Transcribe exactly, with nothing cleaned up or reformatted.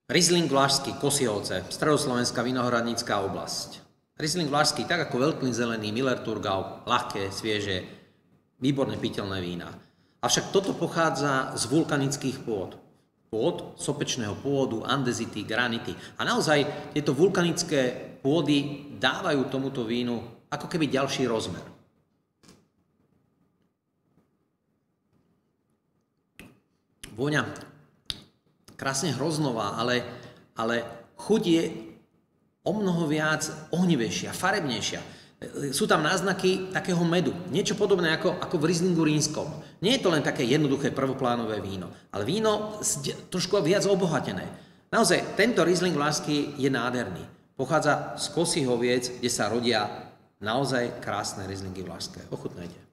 Riesling Vlašský, Kosihovce, stredoslovenská vinohradnícka oblasť. Riesling Vlašský, tak ako Veltlín zelený, Miller Thurgau, ľahké, svieže, výborne piteľné vína. Avšak toto pochádza z vulkanických pôd. Pôd sopečného pôdu, andezity, granity. A naozaj tieto vulkanické pôdy dávajú tomuto vínu ako keby ďalší rozmer. Vôňa krásne hroznová, ale, ale chuť je o mnoho viac ohnivejšia, farebnejšia. Sú tam náznaky takého medu. Niečo podobné ako, ako v Rieslingu rínskom. Nie je to len také jednoduché prvoplánové víno, ale víno trošku viac obohatené. Naozaj, tento Riesling Vlašský je nádherný. Pochádza z Kosihoviec, kde sa rodia naozaj krásne Rieslingy Vlašské. Ochutnajte.